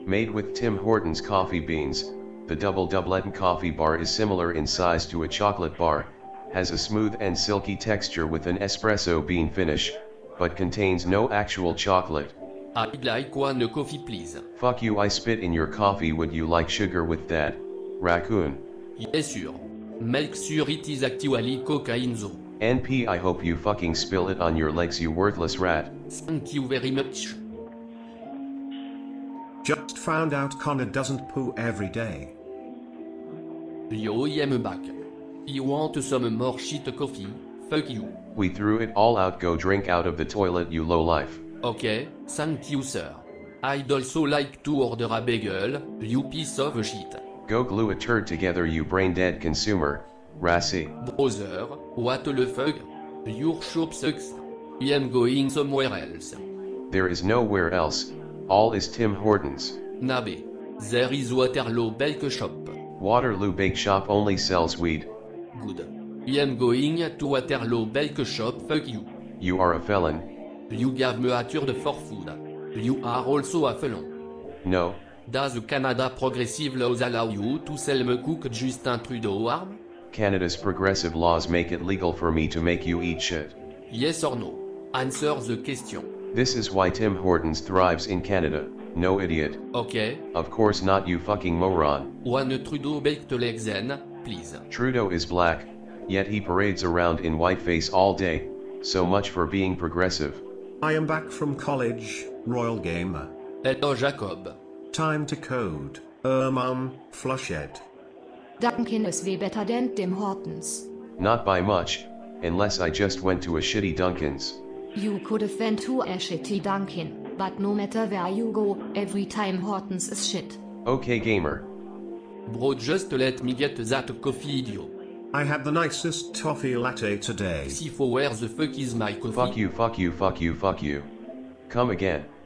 Made with Tim Hortons coffee beans, the Double Doubleton coffee bar is similar in size to a chocolate bar, has a smooth and silky texture with an espresso bean finish, but contains no actual chocolate. I'd like one coffee please. Fuck you, I spit in your coffee, would you like sugar with that, raccoon? Yes sûr. Make sure it is actually cocaine though. NP, I hope you fucking spill it on your legs, you worthless rat. Thank you very much. Just found out Connor doesn't poo every day. Yo, I'm back. You want some more shit coffee? Fuck you. We threw it all out, go drink out of the toilet, you lowlife. Okay, thank you sir. I'd also like to order a bagel, you piece of shit. Go glue a turd together, you brain dead consumer, Rassi. Brother, what the fuck? Your shop sucks. I'm going somewhere else. There is nowhere else, all is Tim Hortons. Nabe. There is Waterloo Bake Shop. Waterloo Bake Shop only sells weed. Good. I'm going to Waterloo Bake Shop, fuck you. You are a felon. You gave me a turd for food. You are also a felon. No. Does Canada progressive laws allow you to sell me cook Justin Trudeau arm? Canada's progressive laws make it legal for me to make you eat shit. Yes or no? Answer the question. This is why Tim Hortons thrives in Canada, no idiot. Okay. Of course not, you fucking moron. One Trudeau baked legs then, please. Trudeau is black, yet he parades around in whiteface all day, so much for being progressive. I am back from college, Royal Gamer. Hello Jacob. Time to code. Flushhead. Dunkin is way better than Tim Hortons. Not by much, unless I just went to a shitty Dunkin's. You could have went to a shitty Dunkin, but no matter where you go, every time Hortons is shit. Okay gamer. Bro, just let me get that coffee, idiot. I had the nicest toffee latte today. Sifo, where the fuck is my coffee? Fuck you, fuck you, fuck you, fuck you. Come again.